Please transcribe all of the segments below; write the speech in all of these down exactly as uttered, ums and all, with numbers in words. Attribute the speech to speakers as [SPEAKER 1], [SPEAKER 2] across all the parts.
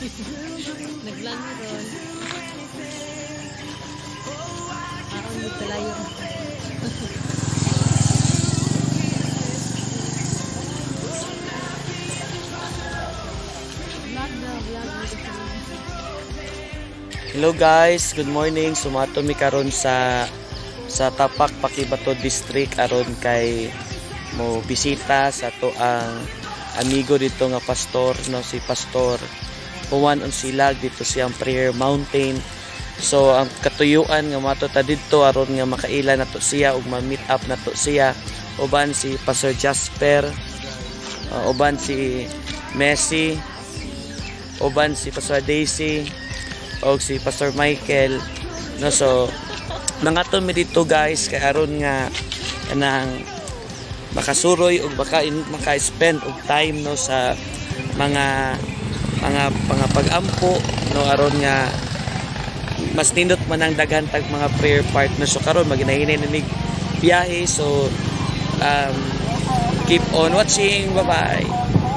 [SPEAKER 1] Naglami ron. Aon mo talayo.
[SPEAKER 2] Hello guys, good morning. Sumato mi karon sa sa Tapak, Pakibato District aron kay mo bisita sa to ang amigo dito nga pastor, no, si Pastor Juan Unsilag dito siyang Prayer Mountain. So ang katuyuan nga mato ta didto aron nga makaila nato siya ug ma-meet up nato siya uban si Pastor Jasper, uh, uban si Messi, uban si Pastor Daisy o si Pastor Michael, no. So mga to mi dito guys kay aron nga kanang makasuroy o baka maka-spend og time, no, sa mga mga mga pag-ampo, no, aron nga mas nindot man ang daghan tag mga prayer partners. So karon maginahinay na mig biyahe, so um, keep on watching. Bye bye.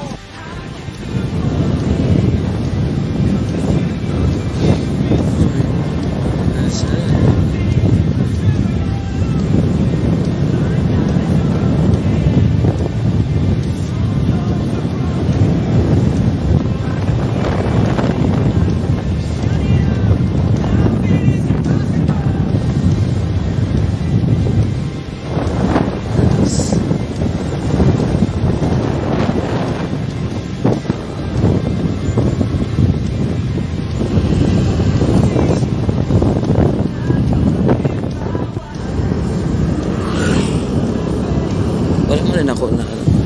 [SPEAKER 2] Wala mo rin ako na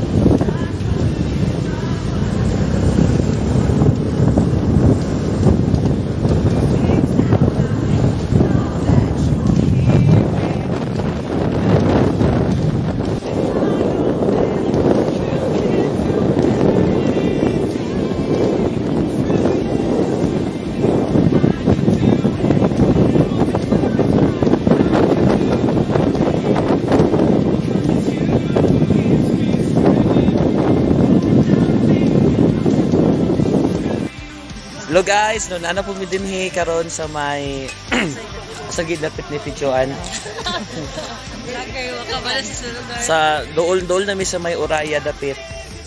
[SPEAKER 2] hello guys, no, naana po mi dinhi karon sa may sa gidapit ni Pichuan. Sa dool-dool na mi sa may Oraya dapit.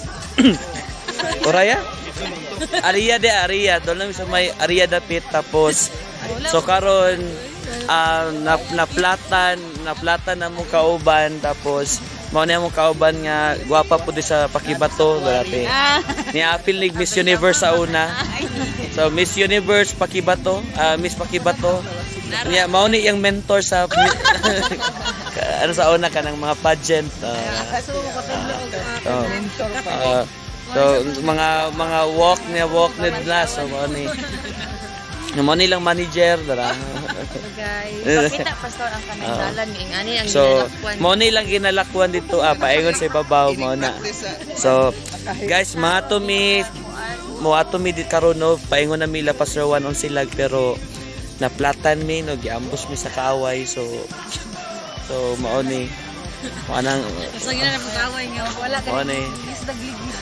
[SPEAKER 2] Oraya? Aria de Aria, dool na mi sa may Aria dapit tapos so karon uh, na naplatan, naplatan na mo kauban tapos mao na mo kauban nga gwapa pud sa Pakibato dati. Ni apil nig Miss Universe sa una. So Miss Universe Pakibato, uh, Miss Pakibato. Nya mao ni yang mentor sa ano sa una kanang mga pageant. Uh, uh, uh, so mga mga walk niya walk nila so mao ni mo nilang manager dara.
[SPEAKER 1] Guys, pakita pastor ang kanang ning ani ang
[SPEAKER 2] so mo nilang ginalakwan dito ah paingon sa ibabaw mo na. So guys, mga to mi mo ato mi dit karon no paingon na mila Pastor Juan Unsilag pero naplatan mi no giambos mi sa kaaway. So so mao ni mo anang
[SPEAKER 1] so gina na kaaway nga wala ka
[SPEAKER 2] ni
[SPEAKER 1] is dagligis.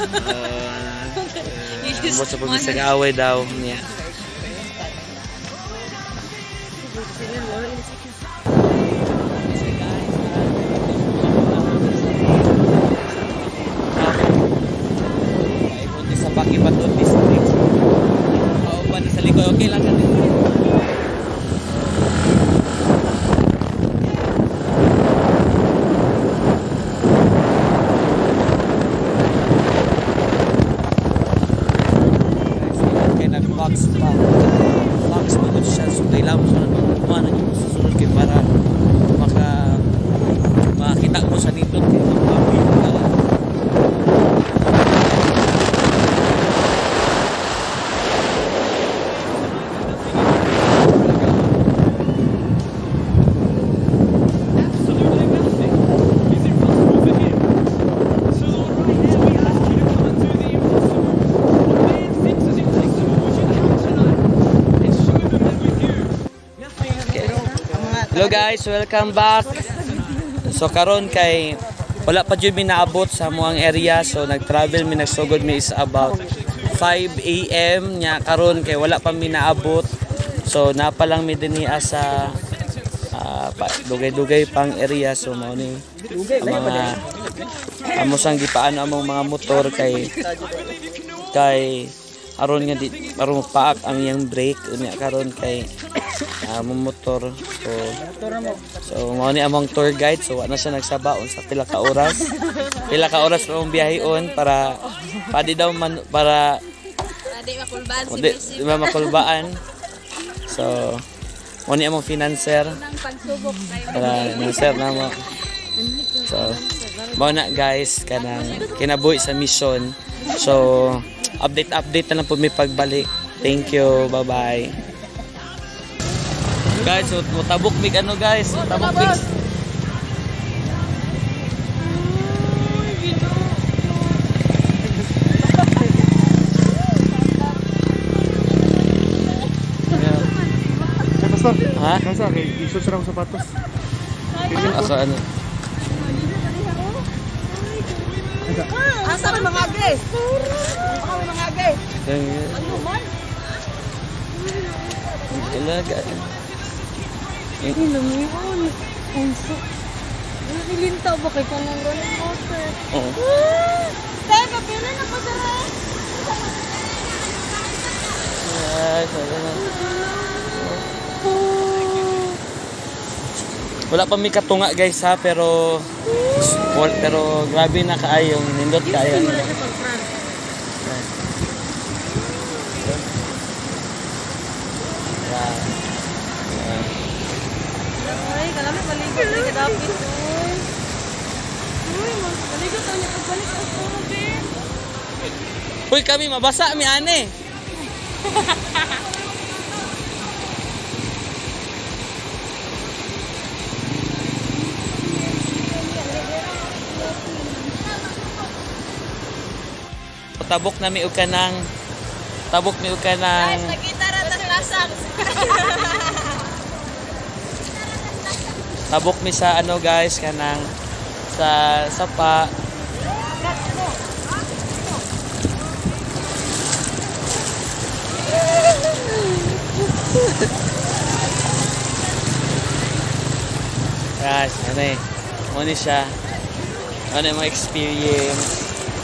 [SPEAKER 2] Uh, mo sa pag sa kaaway daw niya. Sa Pakibato District. Kauban sa likod, okay lang natin. Kaya nag-box pa. Box pa ko siya. So kailangan mo sunod magkumanan yung susunod kayo para maka makita mo sa nito kayo magpapit na. Hello guys, welcome back. So karon kay wala pa jud mi naabot sa muang area, so nag-travel mi nagsugod mi is about five A M nya karon kay wala pa mi naabot. So napalang mi dinhi sa uh, dugay-dugay pang area, so mao ni mga amo sang gipaano among mga motor kay kay aron nga di aron paak ang iyang brake unya karon kay among motor. So so mao ni among tour guide, so wala na siya nagsabaon sa pila ka oras. Pila ka oras pa mong biyahon para padi daw man para
[SPEAKER 1] di makulbaan si
[SPEAKER 2] di, di makulbaan. So mao ni among financer para financer na mo. So mao na guys kanang kinabuhi sa mission. So update update na lang po may pagbalik. Thank you, bye bye guys. So mutabok mig ano guys, mutabok mig ha?
[SPEAKER 3] Kasa kay iso sa sapatos.
[SPEAKER 2] Asa ano?
[SPEAKER 1] Asa ka mga age? Asa ka mga age? Ano man?
[SPEAKER 2] Talaga.
[SPEAKER 1] Ay, lumiwan. Punso. Nakilintaw ba kay kanang ganang motor?
[SPEAKER 2] Oo.
[SPEAKER 1] Kaya kapila na pa sa
[SPEAKER 2] Ay, sana. Wala pa mi katunga guys ha, pero pero grabe na kaayong nindot kaayo.
[SPEAKER 1] Ay, kalami maligo ni kadapit. Uy, maligo tayo ni pagbalik sa school din.
[SPEAKER 2] Uy, kami mabasa mi ane. Tabok na mi og kanang tabok mi og kanang
[SPEAKER 1] Guys, nakita ra tas lasang.
[SPEAKER 2] tabok mi sa ano guys kanang sa sapa. Guys, ano eh mo ni siya ano yung mga experience.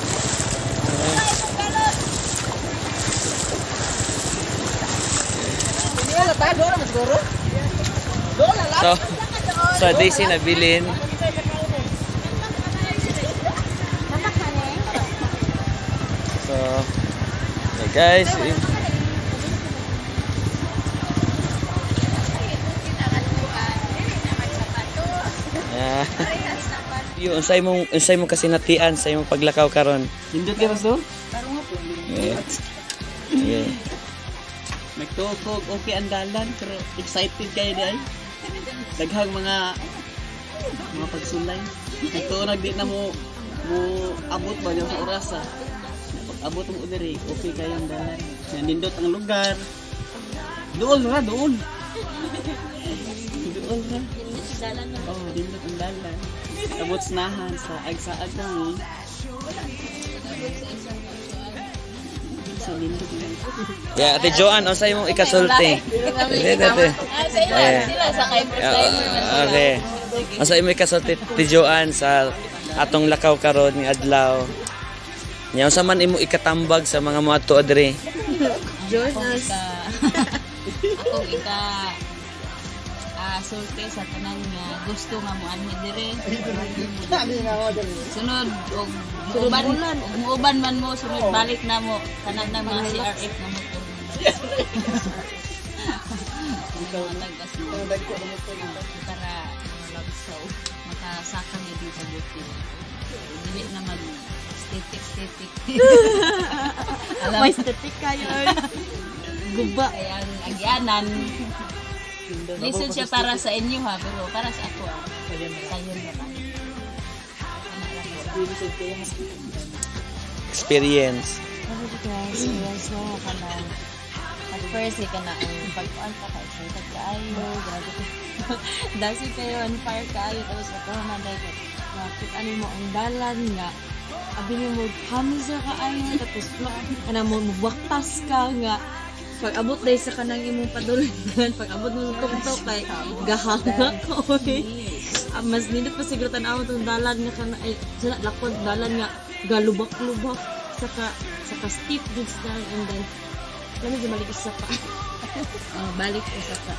[SPEAKER 2] So, so Daisy nabilin. So, hey guys. Yeah. Yung unsay mong unsay mo kasi natian sa imong paglakaw karon.
[SPEAKER 3] Hindot ka raso?
[SPEAKER 2] Yeah. Yeah.
[SPEAKER 3] Nagtukog, okay ang dalan, pero excited kayo dahil. Daghang mga mga pagsulay. Nagtuunag di na mo mo abot ba yung sa oras ha. Pag abot mo diri, okay kayo ang dalan. Nandindot ang lugar. Dool ra, dool. Dool ra. Oh, dindot ang dalan. Abot snahan sa agsaag kami.
[SPEAKER 2] Yeah, Ate Joanne, unsay imong ikasulti? Dito, dito.
[SPEAKER 1] Sila sa kay
[SPEAKER 2] Okay. Unsay imong ikasulti, Ate Joanne, sa atong lakaw karon ni adlaw? Nya unsa man imong ikatambag sa mga moadto adre?
[SPEAKER 1] Jonas.
[SPEAKER 4] Akong ika ah sulti sa tanan nga gusto nga mo anhi dire. Sunod og uban og uban man mo sunod balik na mo tanan na mga C R F na motor. Ikaw nagkas mo para malabsaw makasaka ni din sa buti. Dili na mag static static.
[SPEAKER 1] May static kayo.
[SPEAKER 4] Guba ang agyanan. Listen siya para sa inyo ha, pero para sa ako ah. Sayon na ba?
[SPEAKER 2] Experience.
[SPEAKER 4] Ano dito guys, experience mo ka na. At first, ka na ang pagkuhan pa kayo. Excited kayo, grabe ko. Dasi kayo, on fire kayo. Tapos ako naman dahil, nakit ano mo ang dalan nga. abi ni mo hamza ka ayo tapos kana mo muwaktas ka nga pag abot dai sa kanang imong padulungan pag abot mo sa tuktok kay gahanga ka oy. Ah, mas nindot pa siguro tan-aw tong dalan nga kana ay sila lakod dalan nga galubak-lubak saka saka steep jud sa dalan and then kami balik isa pa. Oh, balik isa pa.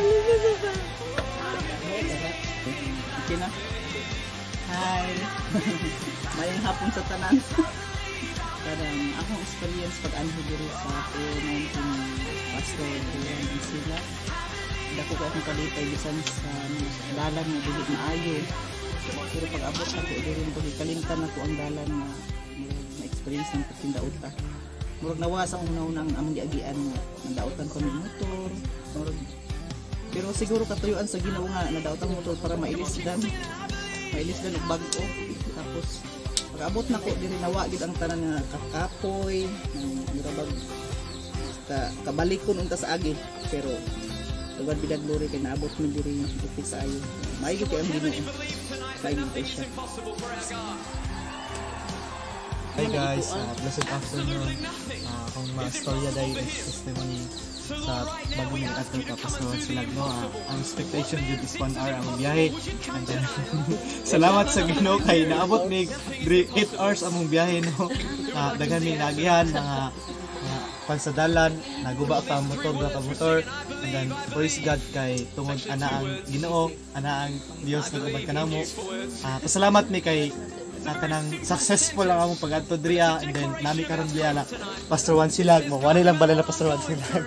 [SPEAKER 3] Okay na. Hi. Mayang hapon sa tanan. Karang akong experience pag anho diri sa twenty nineteen pastor diyan sila. Dako ko akong kalipay bisan sa dalan nga dili maayo. Pero pag abot ako diri ko kalimtan ako ang dalan nga na-experience ng pagtindauta. Murag nawas akong naunang among giagian mo. Nadautan ko ng motor. Murag pero siguro katuyuan sa Ginoo nga nadautan mo motor para mailisdan. Mailisdan og bag-o. Tapos pag abot na ko diri nawa gid ang tanan nga kakapoy, nang murabag ka kabalikon unta sa agi. Pero tugad bidag glory kay naabot mi diri dito sa ayo. Maigi kay ang Ginoo. Maigi kay siya.
[SPEAKER 5] Hi guys, uh, blessed afternoon. Uh, kung ma-storya dahil testimony sa bagong nag-ato ka Pastor Silag no. Uh, ang expectation dito is one hour ang biyahe. And then, salamat sa Ginoo kay naabot ni eight hours among biyahe no. Uh, daghan mi nagihan mga uh, pansadalan, naguba ka motor, ka motor. And then praise God kay tungod ana ang Ginoo, ana ang Dios nga ubad kanamo. Uh, pasalamat mi kay sa kanang successful ang among pag-adto diriya and then nami karon diya la Pastor Juan Silag mo wala lang bala na Pastor Juan Silag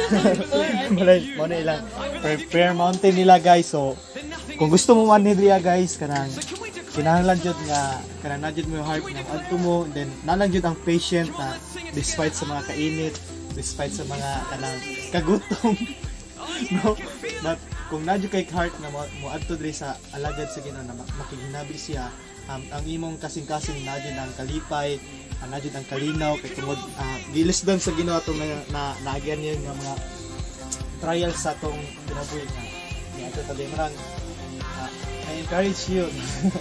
[SPEAKER 5] malay mo na ilang prayer mountain nila guys. So kung gusto mo man diriya guys kanang kinahanglan jud nga kanang najud mo yung heart ng adto mo and then nalang jud ang patient na despite sa mga kainit, despite sa mga kanang kagutom no, but kung nadyo kay heart na mo, mo adto diri sa alagad sa Ginoo na makiginabi siya. Um, ang imong kasing-kasing nadyo ng kalipay, uh, nadyo ng kalinaw, kay tungod uh, gilis doon sa Ginoo itong na, na, naagyan niyo yung mga trials sa itong pinabuhi na yeah, ito tabi marang uh, I encourage you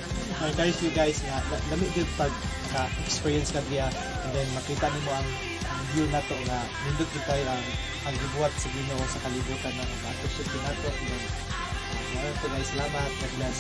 [SPEAKER 5] I encourage you guys nga lamig din pag uh, experience ka diya and then makita nimo ang, ang view na to nga nindot di kayo ang ang gibuhat sa Ginoo sa kalibutan na ma-appreciate din nato and then uh, to guys, salamat, God bless.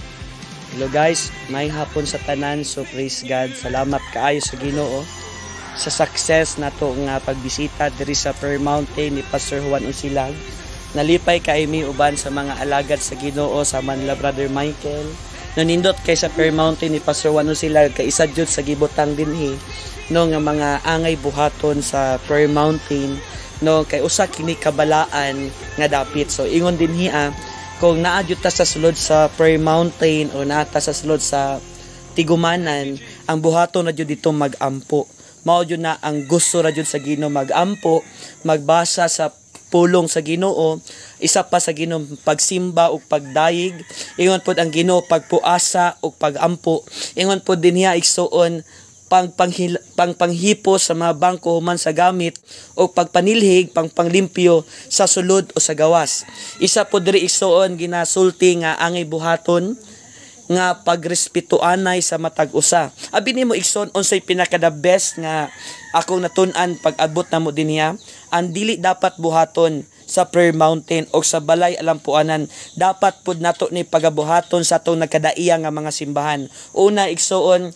[SPEAKER 2] Hello guys, may hapon sa tanan, so praise God. Salamat kaayo sa Ginoo sa success nato nga pagbisita diri sa Prayer Mountain ni Pastor Juan Usilag. Nalipay kay mi uban sa mga alagad sa Ginoo sa Manila Brother Michael. Nanindot kay sa Prayer Mountain ni Pastor Juan Usilag kay isa jud sa gibutang dinhi no nga mga angay buhaton sa Prayer Mountain no kay usa kini kabalaan nga dapit. So ingon dinhi ah kung naadyo ta sa sulod sa Prayer Mountain o naata sa sulod sa Tigumanan, ang buhaton na jud dito mag-ampo. Mao jud na ang gusto ra jud sa Ginoo mag-ampo, magbasa sa pulong sa Ginoo, isa pa sa Ginoo pagsimba ug pagdayig. Ingon pod ang Ginoo pagpuasa ug pag-ampo. Ingon pod dinhiya igsuon pang panghil, pang panghipo sa mga bangko human sa gamit o pagpanilhig pang panglimpyo sa sulod o sa gawas. Isa po diri igsuon ginasulti nga angay buhaton nga pagrespetuanay sa matag usa. Abi nimo igsuon unsay pinaka the best nga akong natun-an pag abot namo dinhiya, ang dili dapat buhaton sa Prayer Mountain o sa balay alampuanan, dapat pud nato ni pagabuhaton sa atong nagkadaiya nga mga simbahan. Una igsuon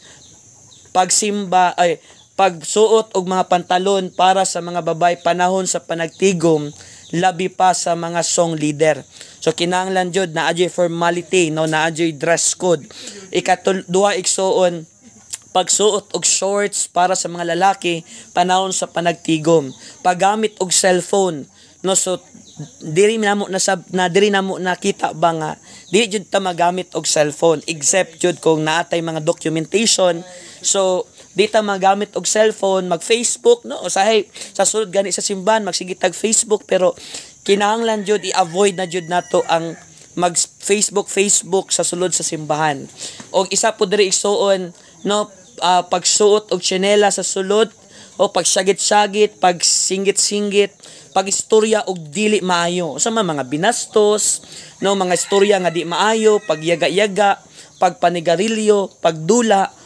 [SPEAKER 2] pagsimba ay pagsuot og mga pantalon para sa mga babay panahon sa panagtigom, labi pa sa mga song leader. So kinahanglan jud na adyo formality no, na adyo dress code. Ikatulduha igsuon pagsuot og shorts para sa mga lalaki panahon sa panagtigom, paggamit og cellphone no. So diri namo na sab na diri namo nakita ba nga dili jud ta magamit og cellphone except jud kung naatay mga documentation. So di ta magamit og cellphone, mag Facebook no, usahay sa sulod gani sa simbahan magsige tag Facebook, pero kinahanglan jud i-avoid na jud nato ang mag Facebook Facebook sa sulod sa simbahan. Og isa po diri igsuon no, uh, pagsuot og tsinela sa sulod o pagsagit-sagit, pagsinggit-singgit, pagistorya og dili maayo. Sa mga binastos, no, mga istorya nga di maayo, pagyaga-yaga, pagpanigarilyo, pagdula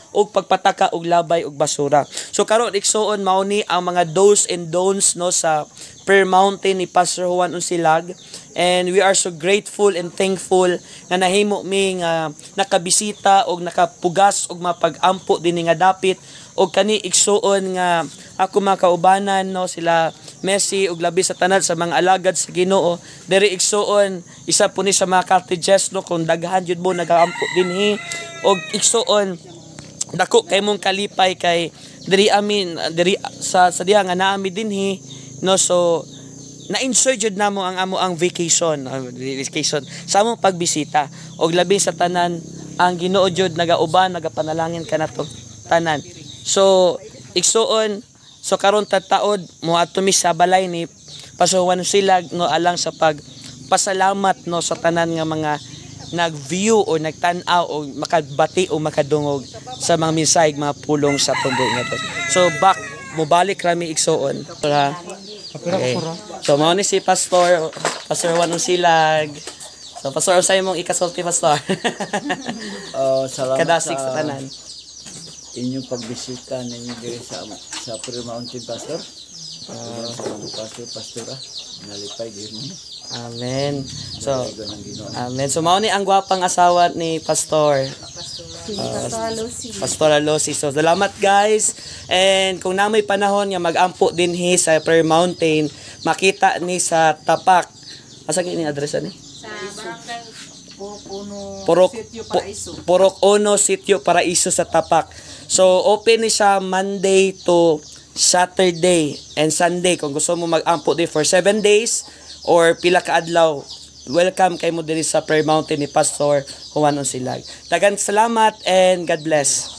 [SPEAKER 2] og pagpataka og labay og basura. So karon igsuon mao ni ang mga do's and don'ts no sa Prayer Mountain ni Pastor Juan Unsilag, and we are so grateful and thankful nga nahimo mi nga nakabisita og nakapugas og mapag-ampo dinhi nga dapit og kani igsuon nga ako mga kaubanan no sila Messi og labi sa tanan sa mga alagad sa Ginoo diri igsuon isa po ni sa mga cartridges no kung daghan jud mo nagaampo dinhi og igsuon dako kay mong kalipay kay diri amin diri sa sa diha nga naami dinhi no. So na-enjoy jud namo ang amo ang vacation uh, vacation sa among pagbisita og labi sa tanan ang Ginoo jud nagauban nagapanalangin kanato tanan. So igsuon so karon tataod mo ato mi sa balay ni Pastor Juan Unsilag no alang sa pagpasalamat no sa tanan nga mga nag-view o nagtan-aw o makabati o makadungog sa mga minsay mga pulong sa tumboy nga. So back mobalik rami igsuon para okay. So mao ni si Pastor Pastor Juan Unsilag. So Pastor usay mong ikasulti Pastor.
[SPEAKER 6] Oh, salamat
[SPEAKER 2] Kadasig sa
[SPEAKER 6] sa
[SPEAKER 2] tanan.
[SPEAKER 6] inyong pagbisita ninyo diri sa sa Prayer Mountain Pastor. Uh, sa mga pastor pastora nalipay gyud mo.
[SPEAKER 2] Amen. So Amen. So mao ni ang gwapang asawa ni Pastor. Uh, Pastor Alosi. So salamat guys. And kung namoy panahon nga mag-ampo dinhi sa Prayer Mountain, makita ni sa Tapak. Asa kini address ni?
[SPEAKER 1] Sa barangay
[SPEAKER 2] Purok Purok Uno, Sitio Paraiso sa Tapak. So open ni siya Monday to Saturday and Sunday kung gusto mo mag-ampo di for seven days or pila ka adlaw. Welcome kay mo diri sa Prayer Mountain ni Pastor Juan Unsilag. Daghang salamat and God bless.